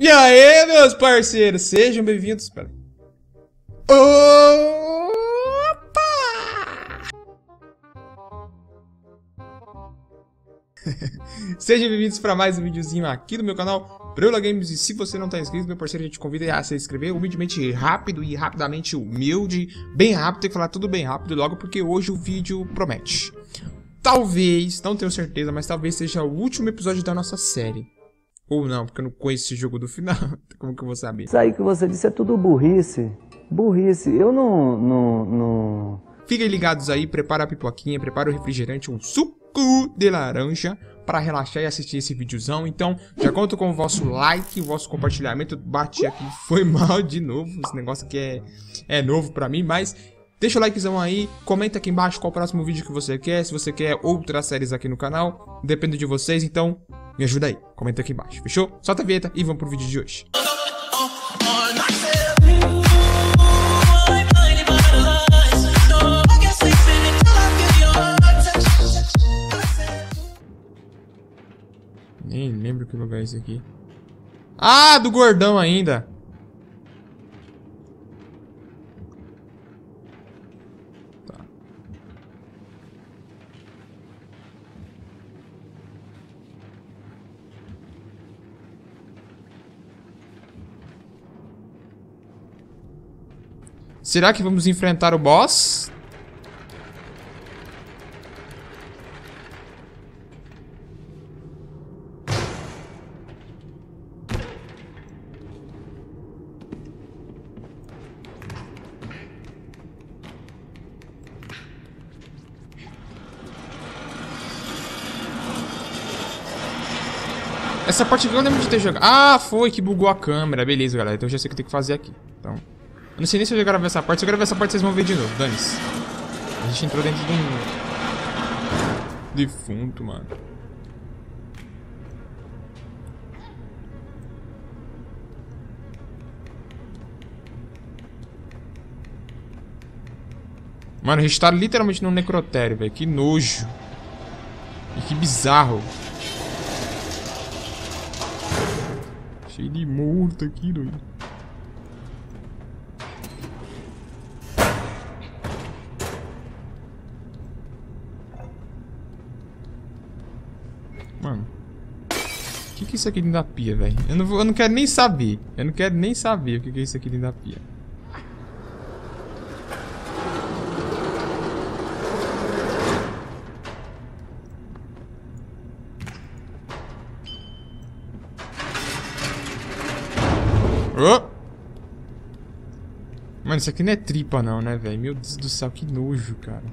E aí, meus parceiros, sejam bem-vindos. Opa! Sejam bem-vindos para mais um videozinho aqui do meu canal Preula Games. E se você não tá inscrito, meu parceiro, a gente convida a se inscrever humildemente, rápido e rapidamente humilde. Bem rápido, tem que falar tudo bem rápido logo, porque hoje o vídeo promete. Talvez, não tenho certeza, mas talvez seja o último episódio da nossa série. Ou não, porque eu não conheço esse jogo do final. Como que eu vou saber? Isso aí que você disse é tudo burrice. Burrice. Eu não... Fiquem ligados aí, prepara a pipoquinha, prepara o refrigerante, um suco de laranja para relaxar e assistir esse videozão. Então, já conto com o vosso like, o vosso compartilhamento. Bati aqui, foi mal de novo. Esse negócio aqui é novo pra mim, mas deixa o likezão aí, comenta aqui embaixo qual o próximo vídeo que você quer. Se você quer outras séries aqui no canal, depende de vocês, então me ajuda aí, comenta aqui embaixo, fechou? Solta a vinheta e vamos pro vídeo de hoje. Nem lembro que lugar é esse aqui. Ah, do gordão ainda. Tá. Será que vamos enfrentar o boss? Essa parte aqui eu lembro de ter jogado. Ah, foi que bugou a câmera. Beleza, galera. Então eu já sei o que eu tenho que fazer aqui. Então, eu não sei nem se eu já gravei essa parte. Se eu gravar essa parte, vocês vão ver de novo. Dane-se. A gente entrou dentro de um defunto, mano. Mano, a gente tá literalmente num necrotério, velho. Que nojo. E que bizarro. Cheio de morto aqui, doido. Mano. O que é isso aqui dentro da pia, velho? Eu não quero nem saber. Eu não quero nem saber o que é isso aqui dentro da pia. Oh! Mano, isso aqui não é tripa não, né, velho? Meu Deus do céu, que nojo, cara.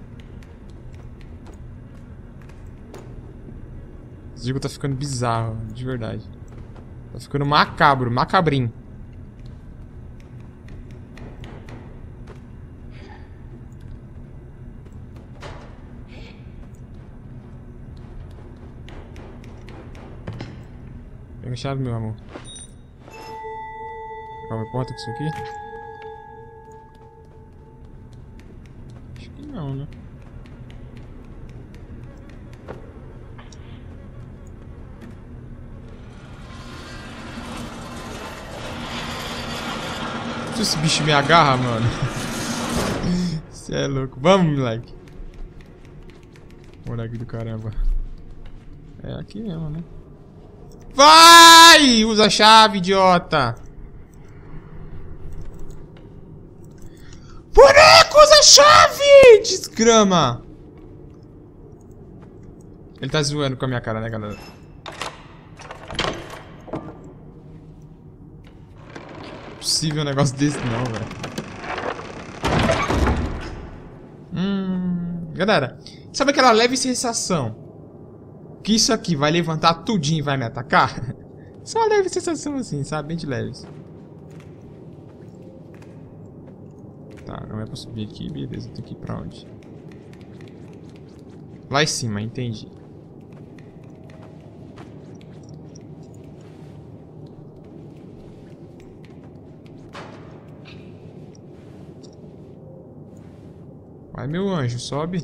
Esse jogo tá ficando bizarro, de verdade. Tá ficando macabro, macabrinho. Pega a chave, meu amor. Abre a porta com isso aqui? Acho que não, né? Se esse bicho me agarra, mano. Você é louco. Vamos, moleque. Moleque do caramba. É aqui mesmo, né? Vai! Usa a chave, idiota! Boneco, usa a chave! Desgrama! Ele tá zoando com a minha cara, né, galera? Não é possível um negócio desse não, velho. Galera, sabe aquela leve sensação que isso aqui vai levantar tudinho e vai me atacar? Só uma leve sensação assim, sabe? Bem de leves. Tá, não é pra subir aqui, beleza, tem que ir pra onde? Lá em cima, entendi. Vai, meu anjo, sobe.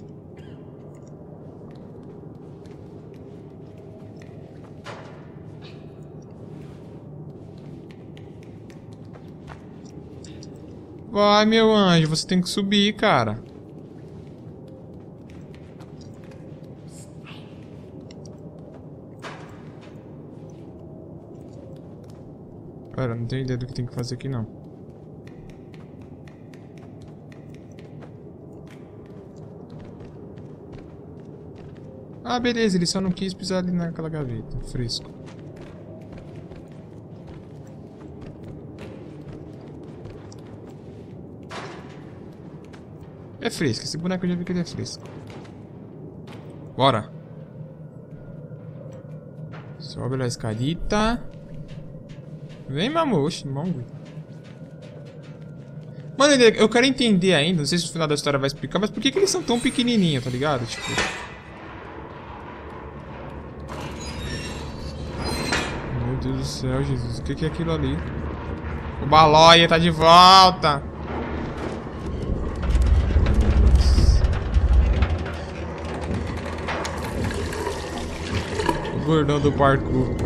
Vai, meu anjo, você tem que subir, cara. Cara, não tenho ideia do que tem que fazer aqui, não. Ah, beleza, ele só não quis pisar ali naquela gaveta. Fresco. É fresco, esse boneco eu já vi que ele é fresco. Bora. Sobe lá a escadita. Vem, mamoshi, mongo. Mano, eu quero entender ainda, não sei se o final da história vai explicar, mas por que eles são tão pequenininhos, tá ligado? Tipo... Meu Deus do céu, Jesus, o que é aquilo ali? O Balóia tá de volta! O gordão do parkour.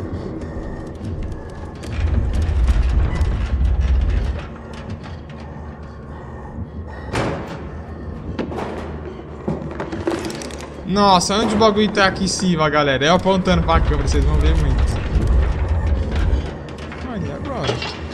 Nossa, onde o bagulho tá aqui em cima, galera? Eu apontando pra câmera, vocês vão ver muito. Olha, e agora?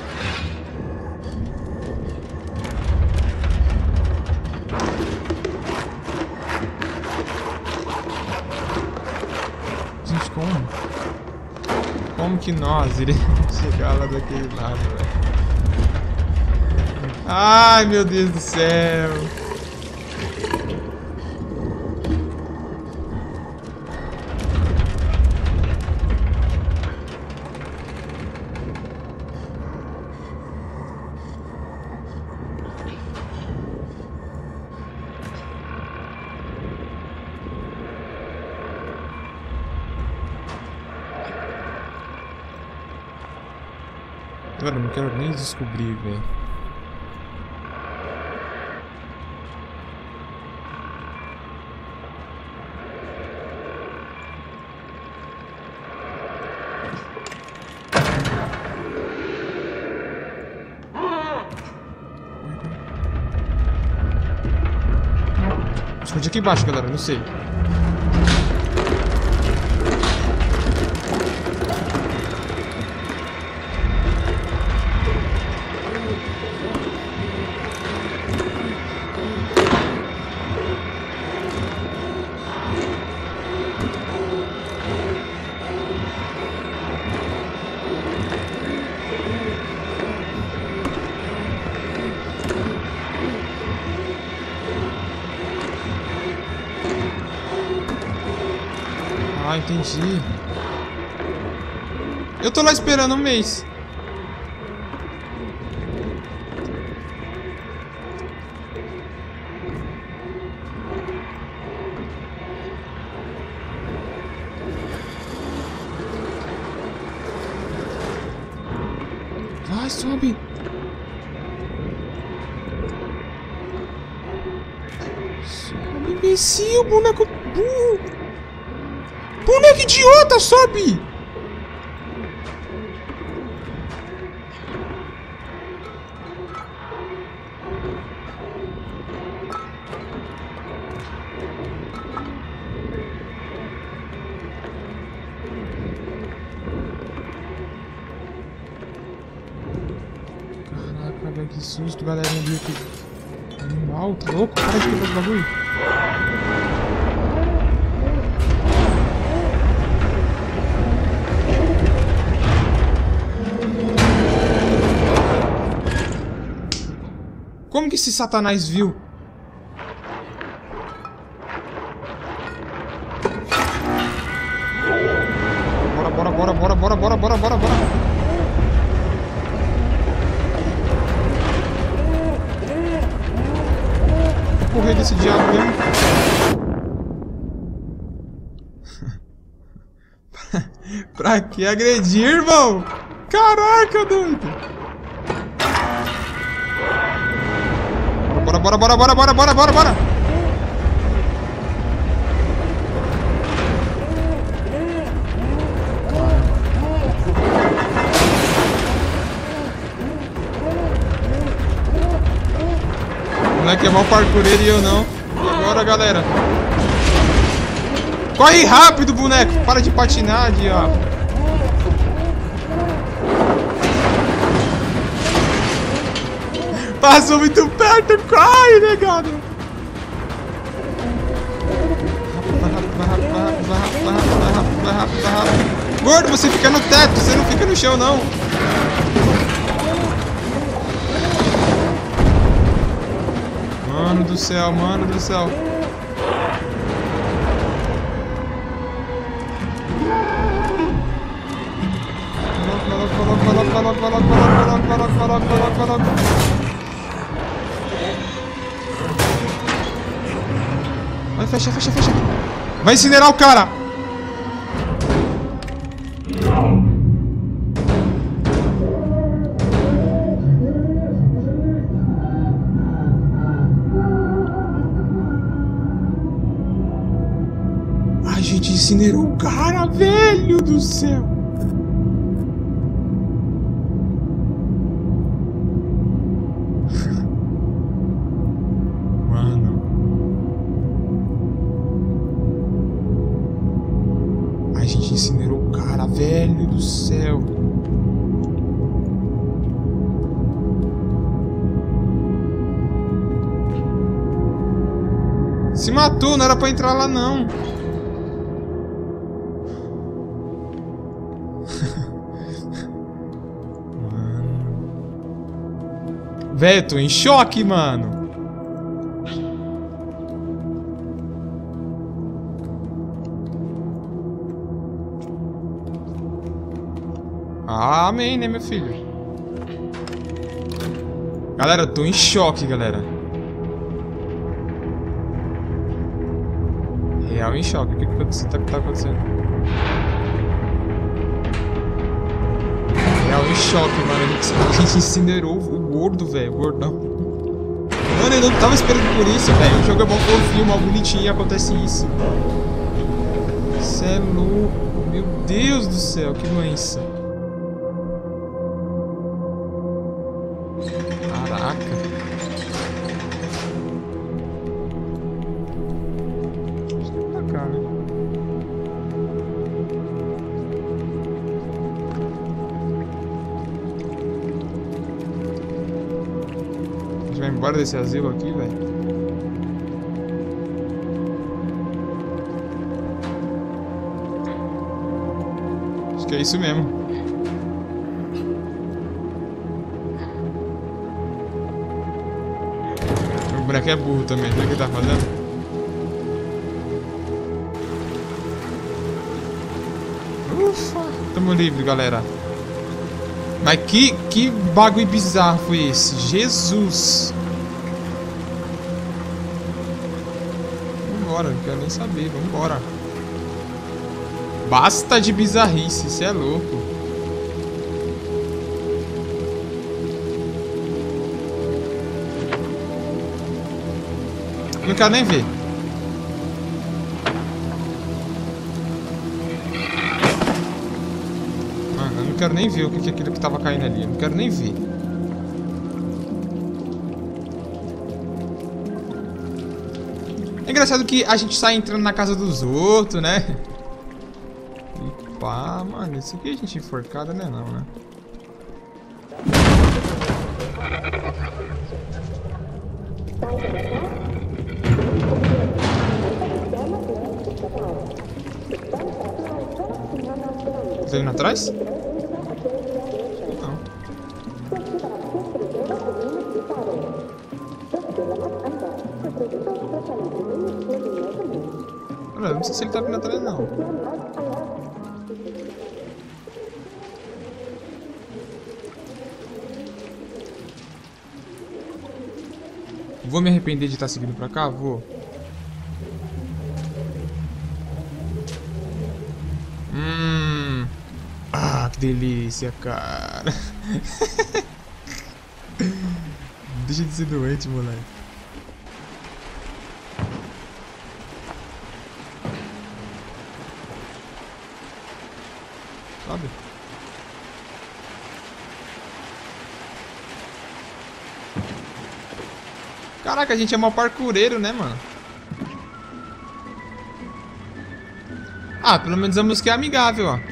Gente, como? Como que nós iremos chegar lá daquele lado, velho? Ai, meu Deus do céu! Cara, eu não quero nem descobrir, velho. Esconde aqui embaixo, galera, não sei. Ah, entendi. Eu tô lá esperando um mês. Vai, sobe. Sobe, imbecil, boneco burro. Boneco idiota, sobe! Caraca, velho, que susto, galerinha do YouTube. Animal, tá louco? Para de quebrar esse bagulho. Como que esse satanás viu? Bora. Vou correr desse diabo mesmo. Pra que agredir, irmão? Caraca, doido. Bora. moleque é mal parkoureiro e eu não. E agora, galera? Corre rápido, boneco. Para de patinar, diabo. Passou muito perto. Corre, negado. Vai rápido. Gordo, você fica no teto. Você não fica no chão, não. Mano do céu, mano do céu. Coloca. Vai, fecha. Vai incinerar o cara. A gente incinerou o cara, velho do céu. Mano. A gente incinerou o cara, velho do céu. Se matou, não era pra entrar lá não. Velho, tô em choque, mano. Ah, amém, né, meu filho? Galera, eu tô em choque, galera. Real em choque. O que tá acontecendo? Real em choque, mano. A gente incinerou o gordo, velho. O gordão. Mano, eu não tava esperando por isso, velho. O jogo é bom fofinho, mal bonitinho e acontece isso. Cê é louco. Meu Deus do céu, que doença. Caraca. Acho que é pra cá, né? A gente vai embora desse asilo aqui, velho. Acho que é isso mesmo. O boneco é burro também, sabe o que ele tá fazendo? Ufa! Tamo livre, galera. Mas que bagulho bizarro foi esse? Jesus! Vambora, não quero nem saber, vambora. Basta de bizarrice, cê é louco. Não quero nem ver. Mano, eu não quero nem ver o que é aquilo que tava caindo ali. Eu não quero nem ver. É engraçado que a gente sai entrando na casa dos outros, né? E pá, mano, isso aqui a gente enforcada, né? Não, né? Tá indo atrás? Não. Olha, não sei se ele tá vindo atrás, não. Vou me arrepender de estar seguindo pra cá? Vou. Ah, que delícia, cara. Deixa de ser doente, moleque. Sabe? Caraca, a gente é mó parkoureiro, né, mano? Ah, pelo menos a música é amigável, ó.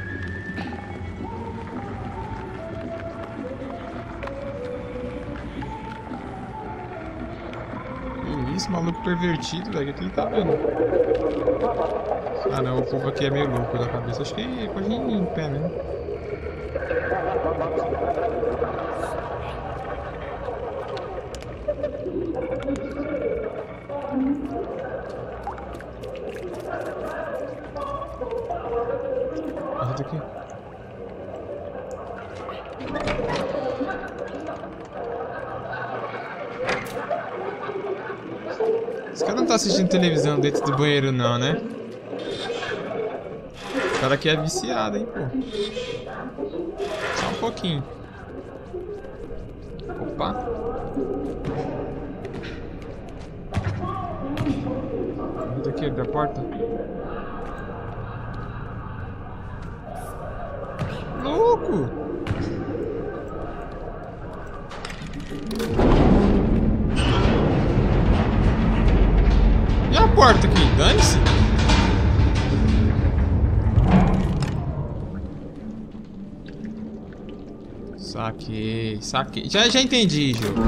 Que isso, maluco pervertido, velho. O que ele tá vendo? Ah, não, o povo aqui é meio louco da cabeça. Acho que pode ir em pé, né? Ajuda aqui. Esse cara não tá assistindo televisão dentro do banheiro, não, né? O cara aqui é viciado, hein, pô. Só um pouquinho. Opa. Ajuda aqui, abre a porta. Louco! E a porta aqui? Dane-se! Saquei, saquei. Já entendi, jogo.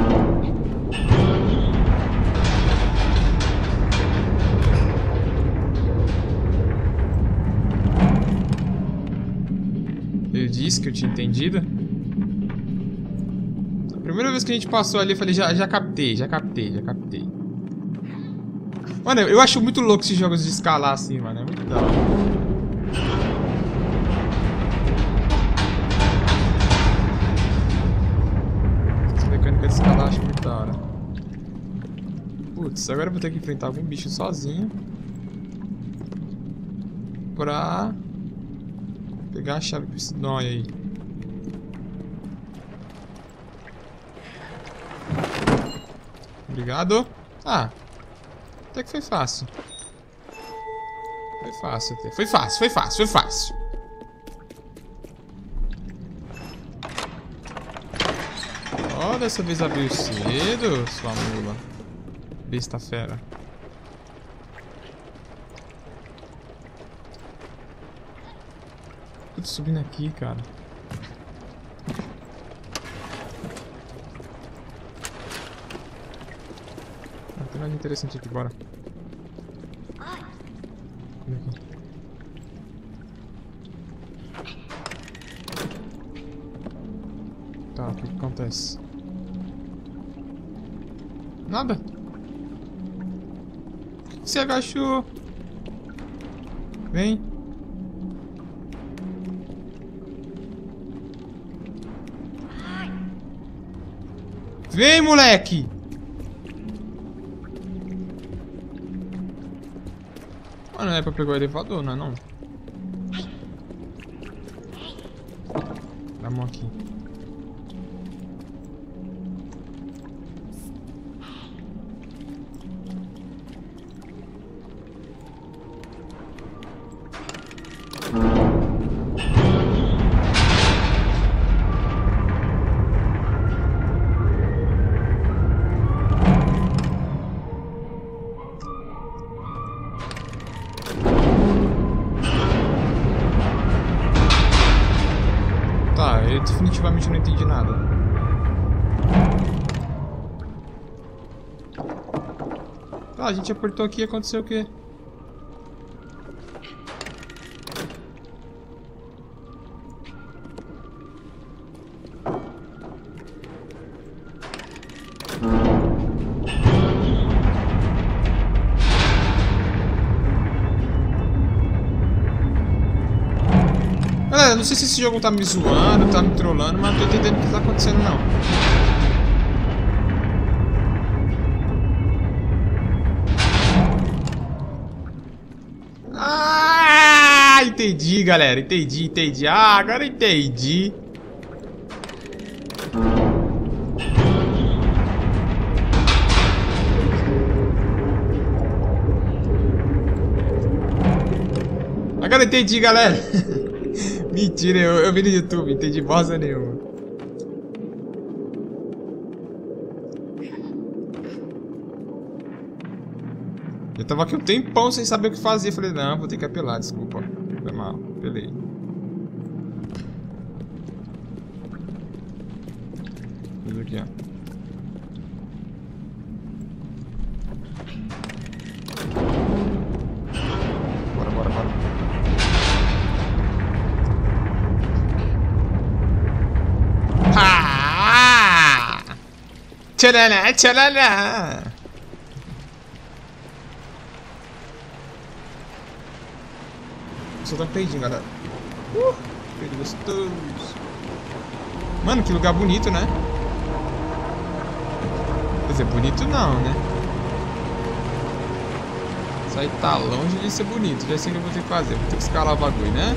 Ele disse que eu tinha entendido. A primeira vez que a gente passou ali, eu falei, já captei. Mano, eu acho muito louco esses jogos de escalar assim, mano. É muito da hora. Essa mecânica de escalar eu acho muito da hora. Putz, agora eu vou ter que enfrentar algum bicho sozinho. Pra pegar a chave pra esse nóia aí. Obrigado. Ah, até que foi fácil. Foi fácil até. Foi fácil. Ó, dessa vez abriu cedo, sua mula. Besta fera. Tudo subindo aqui, cara. Ah, tem nada interessante aqui, bora. Vem aqui. Tá, o que acontece? Nada. Por que você agachou? Vem. Vem, moleque! Ah, não é pra pegar o elevador, não é não? Dá a mão aqui. Tá, eu definitivamente não entendi nada. Tá, a gente apertou aqui e aconteceu o quê? Galera, não sei se esse jogo tá me zoando, tá me trollando, mas não tô entendendo o que tá acontecendo, não. Ah, entendi, galera. Entendi. Ah, agora entendi. Agora entendi, galera. Mentira, eu vi no YouTube, entendi bosta nenhuma. Eu tava aqui um tempão sem saber o que fazer. Falei, não, vou ter que apelar, desculpa. Foi mal, apelei. Tudo aqui, ó. Bora, bora, bora. Ah! Tchalala, tchalala! Só tá peidinho, galera. Peido gostoso. Mano, que lugar bonito, né? Quer dizer, bonito não, né? Isso aí tá longe de ser bonito. Já sei o que eu vou ter que fazer. Vou ter que escalar o bagulho, né?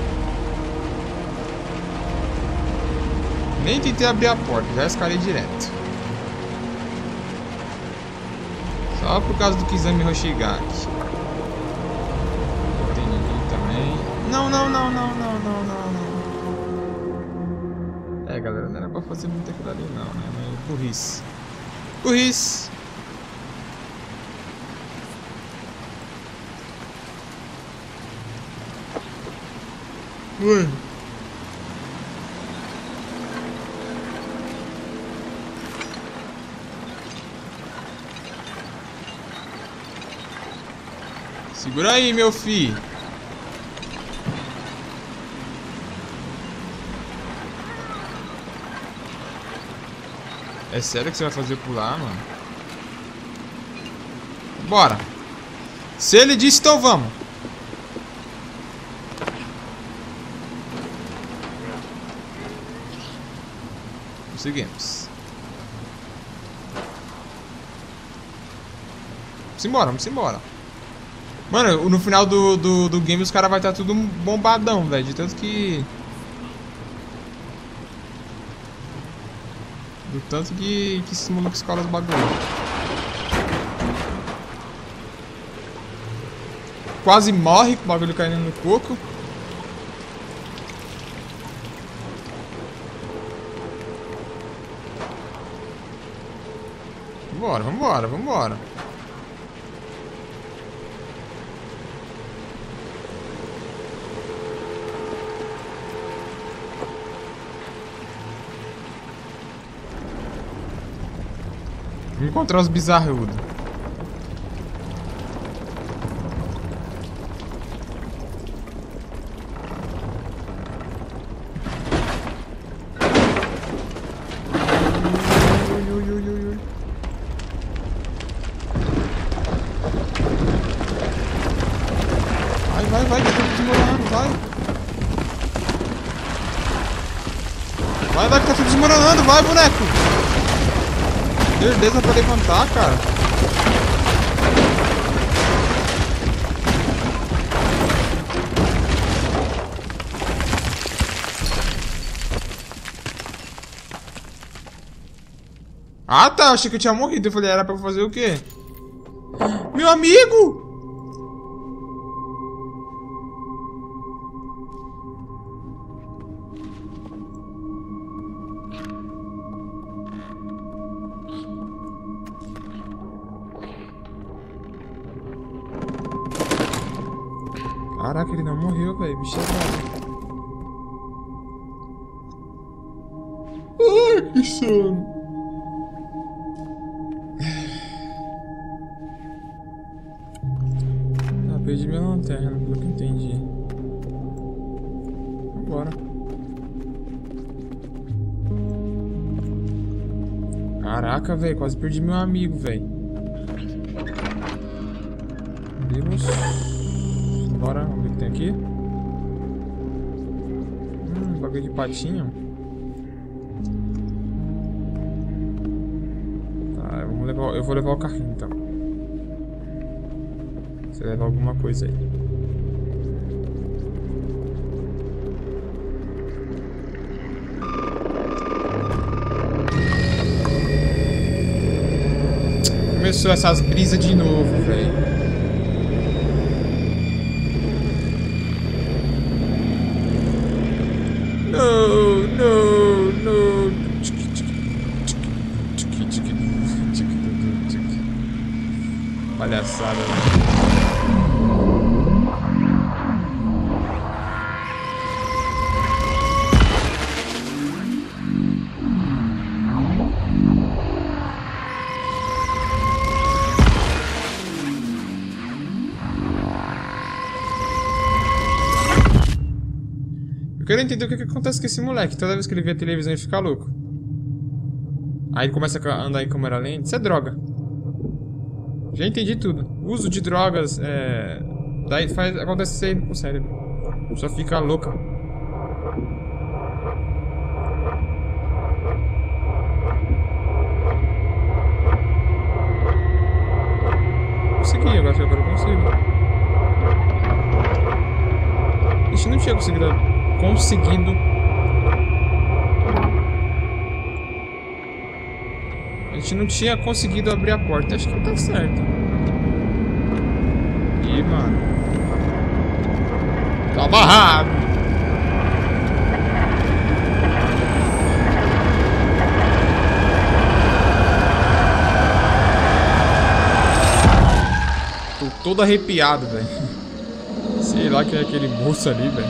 Nem tentei abrir a porta, já escalei direto. Só por causa do Kizami Hoshigaki. Não tem ninguém também. Não, não, não, não, não, não, não, não. É, galera, não era pra fazer muito aquilo ali não, né? Mas burrice. Burrice! Ui. Segura aí, meu filho. É sério que você vai fazer pular, mano? Bora. Se ele disse, então vamos. Conseguimos. Vamos embora, vamos embora. Mano, no final do game os caras vão estar tudo bombadão, velho. De tanto que... Do tanto que esses malucos escolam os bagulho. Quase morre com o bagulho caindo no coco. Vambora, vambora, vambora. Vamos encontrar os bizarrudos. Vai, vai, que tá tudo desmoronando, vai. Vai, que tá tudo desmoronando, vai, boneco. Certeza pra levantar, cara. Ah, tá, achei que eu tinha morrido. Eu falei, era pra fazer o quê? Meu amigo! Caraca, ele não morreu, velho. Bicho é bravo. Ai, que sono. Ah, perdi minha lanterna, pelo que entendi. Vambora. Caraca, velho. Quase perdi meu amigo, velho. Deus. Bora, vamos ver o que tem aqui. Bagulho de patinho. Tá, eu vou levar o carrinho então. Você leva alguma coisa aí. Começou essas brisas de novo, velho. No, no, no. Palhaçada, velho. quero entender o que acontece com esse moleque. Toda vez que ele vê a televisão ele fica louco. Aí ele começa a andar em câmera lenta. Isso é droga. Já entendi tudo. O uso de drogas acontece isso aí com o cérebro. Só fica louca. Consegui, agora eu consigo. A gente não tinha conseguido. A gente não tinha conseguido abrir a porta. Acho que tá certo. Ih, mano. Tá barrado. Tô todo arrepiado, velho. Sei lá que é aquele moço ali, velho.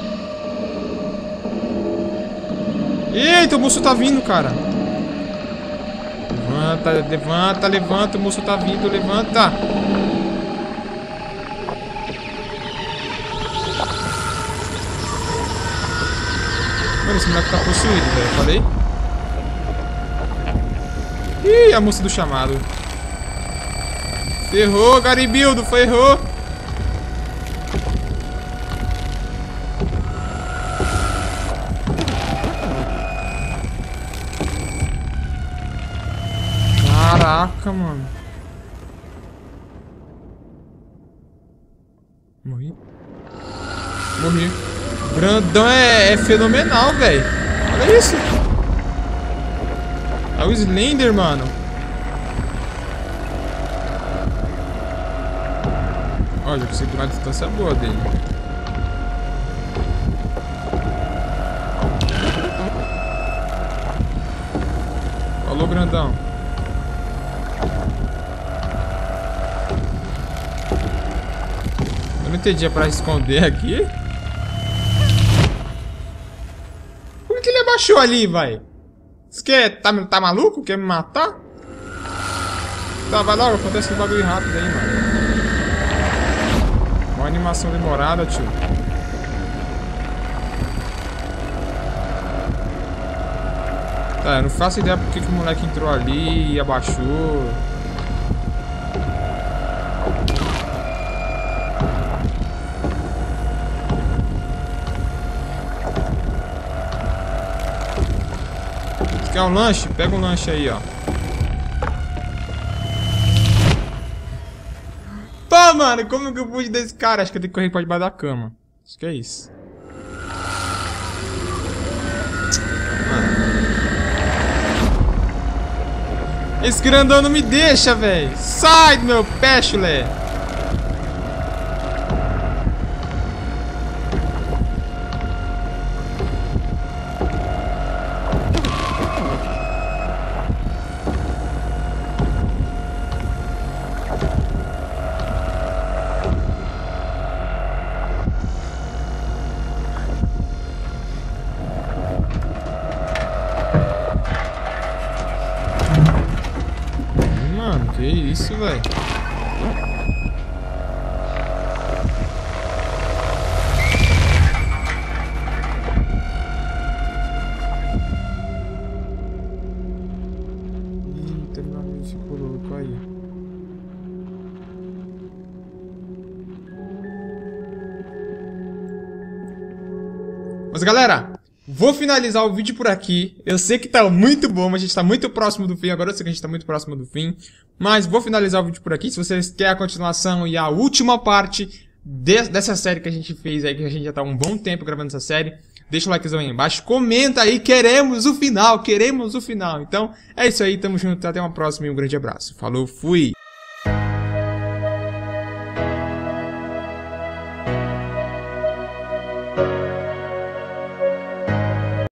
Eita, o moço tá vindo, cara. Levanta, levanta, levanta. O moço tá vindo, levanta. Mano, esse moleque tá possuído, velho. Falei? Ih, a moça do chamado. Ferrou, Garibildo, ferrou. Caraca, mano. Morri. Morri. O grandão é fenomenal, velho. Olha isso. É o Slender, mano. Olha, eu consegui uma distância boa dele. Falou, grandão. Eu não entendi, é pra esconder aqui? Por que ele abaixou ali, vai? Você quer... Tá maluco? Quer me matar? Tá, vai logo, acontece um bagulho rápido aí, mano. Uma animação demorada, tio. Tá, eu não faço ideia porque que o moleque entrou ali e abaixou. Quer um lanche? Pega um lanche aí, ó. Pô, mano, como que eu pude desse cara? Acho que eu tenho que correr pra debaixo da cama. Acho que é isso. Esse grandão não me deixa, velho. Sai do meu pé, chulé. Que isso, velho? Eita, meu amigo ficou louco aí. Mas galera, vou finalizar o vídeo por aqui. Eu sei que tá muito bom, mas a gente tá muito próximo do fim. Agora eu sei que a gente tá muito próximo do fim. Mas vou finalizar o vídeo por aqui. Se vocês querem a continuação e a última parte dessa série que a gente fez aí, que a gente já tá um bom tempo gravando essa série, deixa o likezão aí embaixo. Comenta aí, queremos o final, queremos o final. Então, é isso aí, tamo junto, até uma próxima e um grande abraço. Falou, fui!